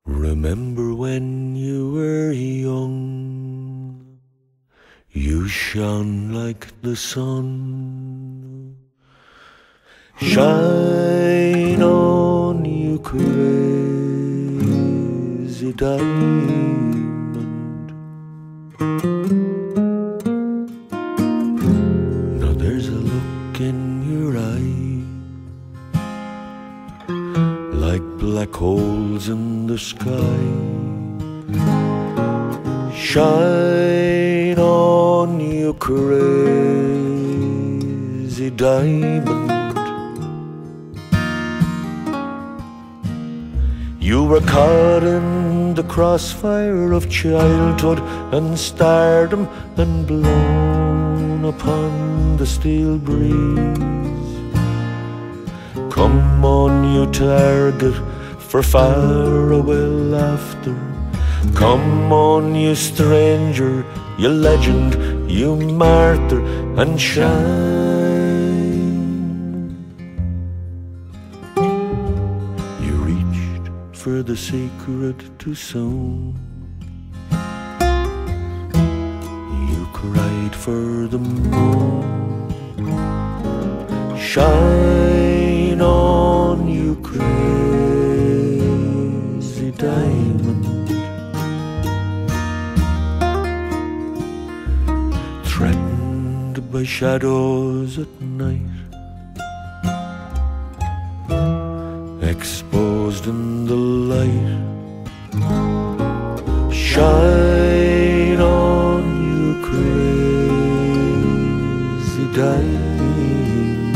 Remember when you were young, you shone like the sun. Shine on, you crazy diamond. Now there's a look in your eye, like black holes in the sky. Shine on, you crazy diamond. You were caught in the crossfire of childhood and stardom, and blown upon the steel breeze. Come on, you target for faraway laughter. Come on, you stranger, you legend, you martyr, and shine. You reached for the sacred too soon. You cried for the moon. Shine on, you crazy diamond. Threatened by shadows at night, exposed in the light. Shine on, you crazy diamond.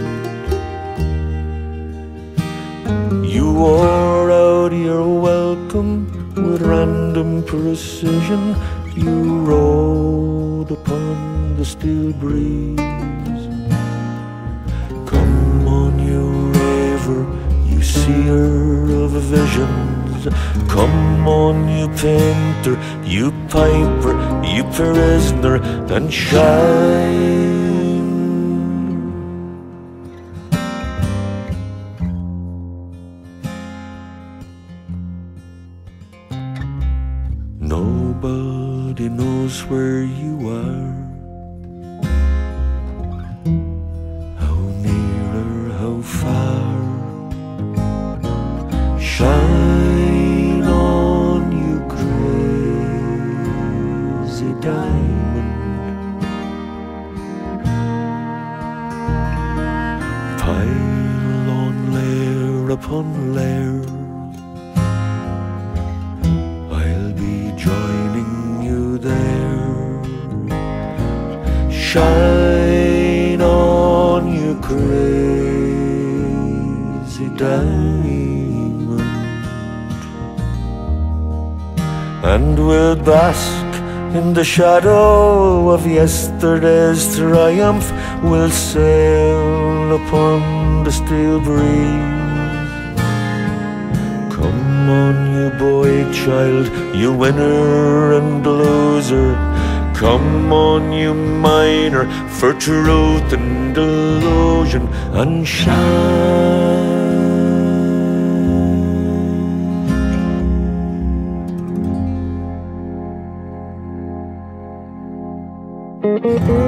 You wore out your welcome with random precision. You rode upon the steel breeze. Come on, you raver, you seer of visions. Come on, you painter, you piper, you prisoner, and shine. Nobody knows where you are, how near or how far. Shine on, you crazy diamond. Pile on layer upon layer, joining you there. Shine on, you crazy diamond, and we'll bask in the shadow of yesterday's triumph. We'll sail upon the steel breeze. Come on, you boy child, you winner and loser. Come on, you miner for truth and delusion, and shine.